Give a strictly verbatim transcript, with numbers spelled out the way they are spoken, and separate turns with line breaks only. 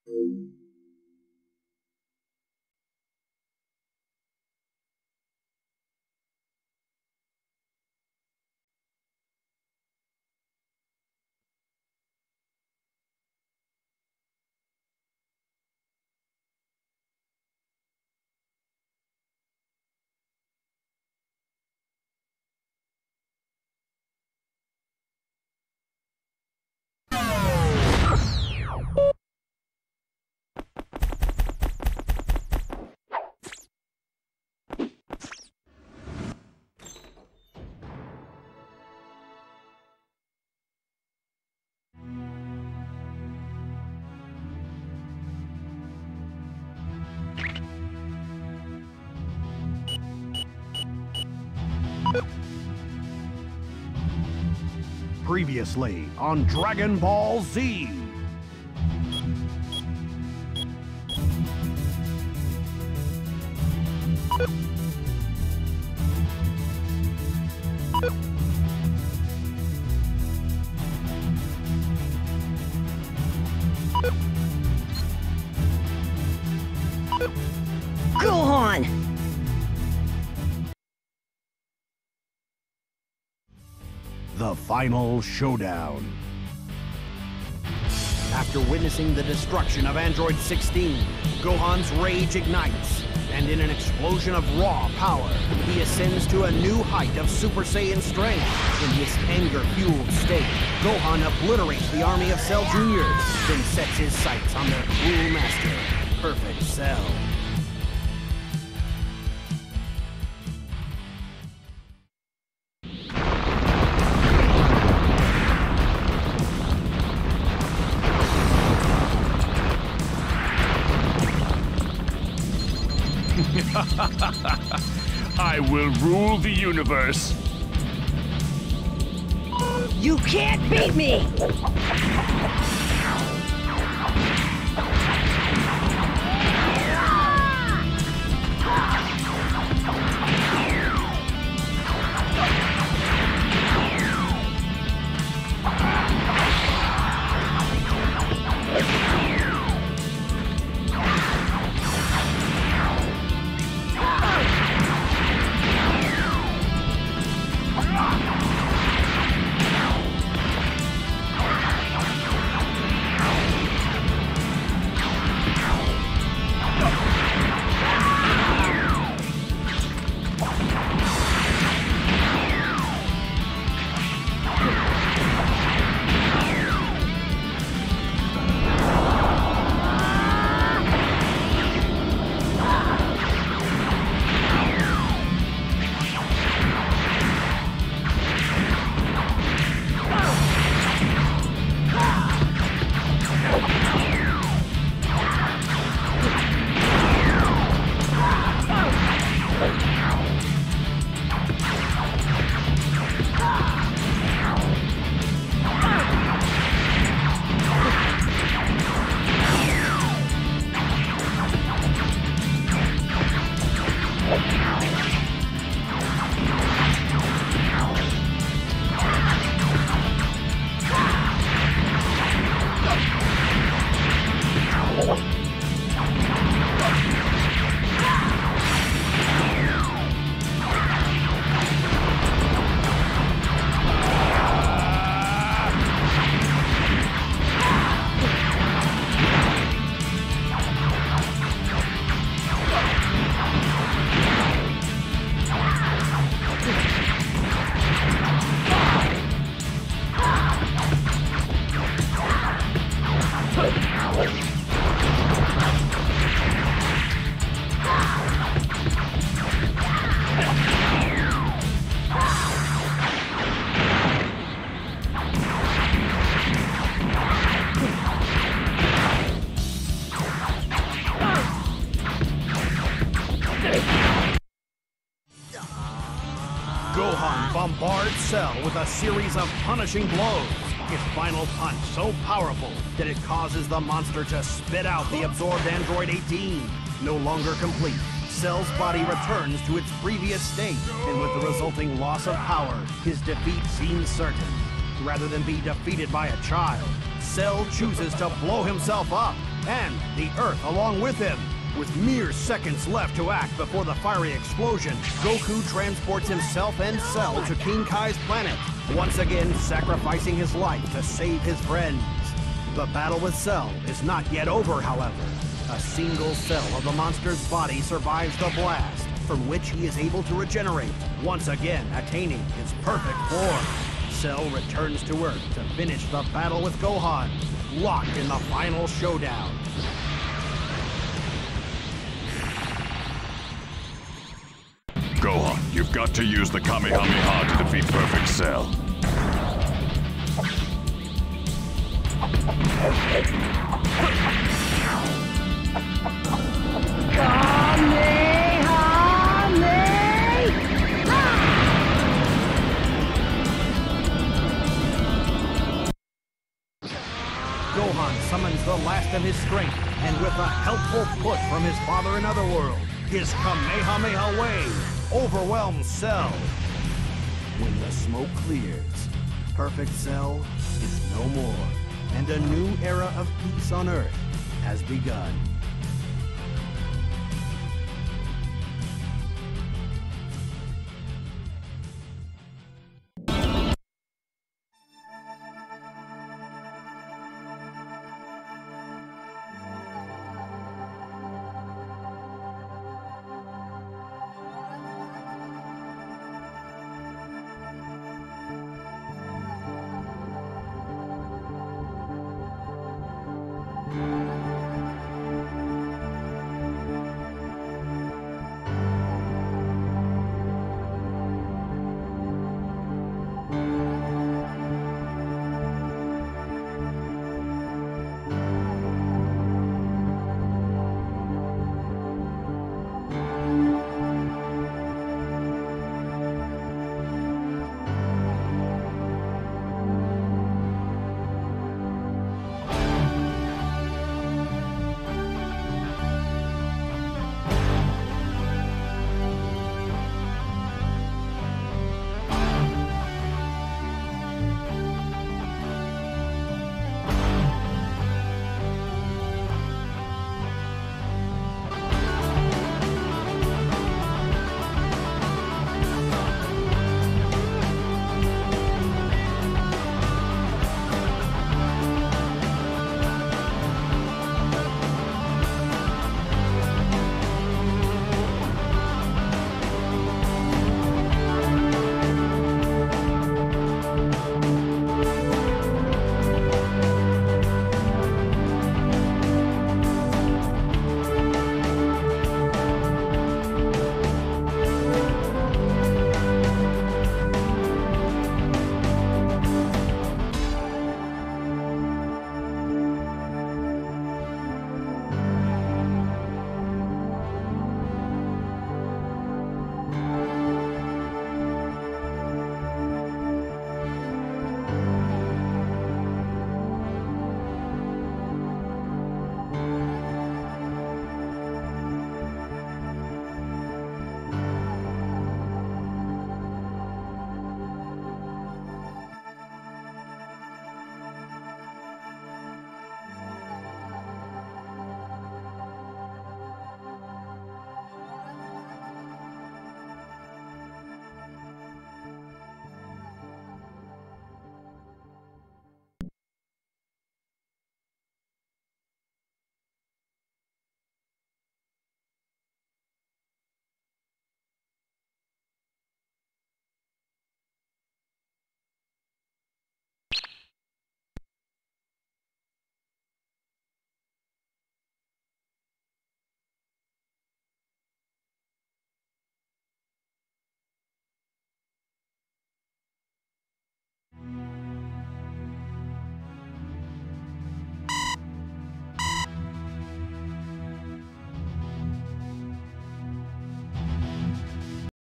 Previously on Dragon Ball Z.
Gohan!
The final showdown. After witnessing the destruction of Android sixteen, Gohan's rage ignites, and in an explosion of raw power, he ascends to a new height of Super Saiyan strength. In this anger-fueled state, Gohan obliterates the army of Cell Junior, then sets his sights on their cruel master, Perfect Cell.
I will rule the universe.
You can't beat me!
Gohan bombards Cell with a series of punishing blows. His final punch so powerful that it causes the monster to spit out the absorbed Android eighteen. No longer complete, Cell's body returns to its previous state, and with the resulting loss of power, his defeat seems certain. Rather than be defeated by a child, Cell chooses to blow himself up. and the Earth along with him. With mere seconds left to act before the fiery explosion, Goku transports himself and Cell to King Kai's planet, once again sacrificing his life to save his friends. The battle with Cell is not yet over, however. A single cell of the monster's body survives the blast, from which he is able to regenerate, once again attaining his perfect form. Cell returns to Earth to finish the battle with Gohan, locked in the final showdown.
Gohan, you've got to use the Kamehameha to defeat Perfect Cell.
Gohan summons the last of his strength, and with a helpful push from his father in Otherworld, his Kamehameha wave overwhelms Cell. When the smoke clears, Perfect Cell is no more, and a new era of peace on Earth has begun.